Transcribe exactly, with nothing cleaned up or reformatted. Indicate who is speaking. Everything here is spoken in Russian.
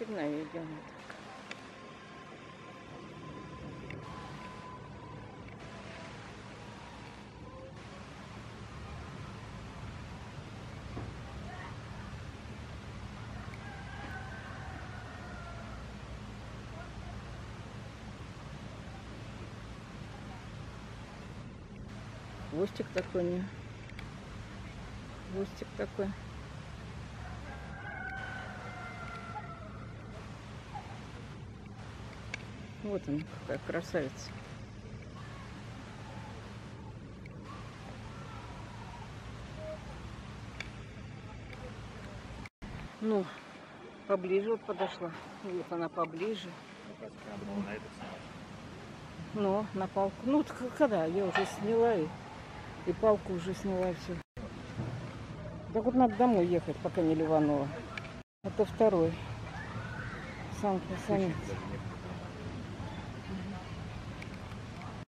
Speaker 1: Очередная идем. Хвостик такой, не? Хвостик такой. Вот она, какая красавица. Ну, поближе вот подошла. Вот она поближе. Ну, на палку. Ну, когда? Я уже сняла и, и палку уже сняла, и все. Так вот надо домой ехать, пока не ливанула. Это второй. Самый самец.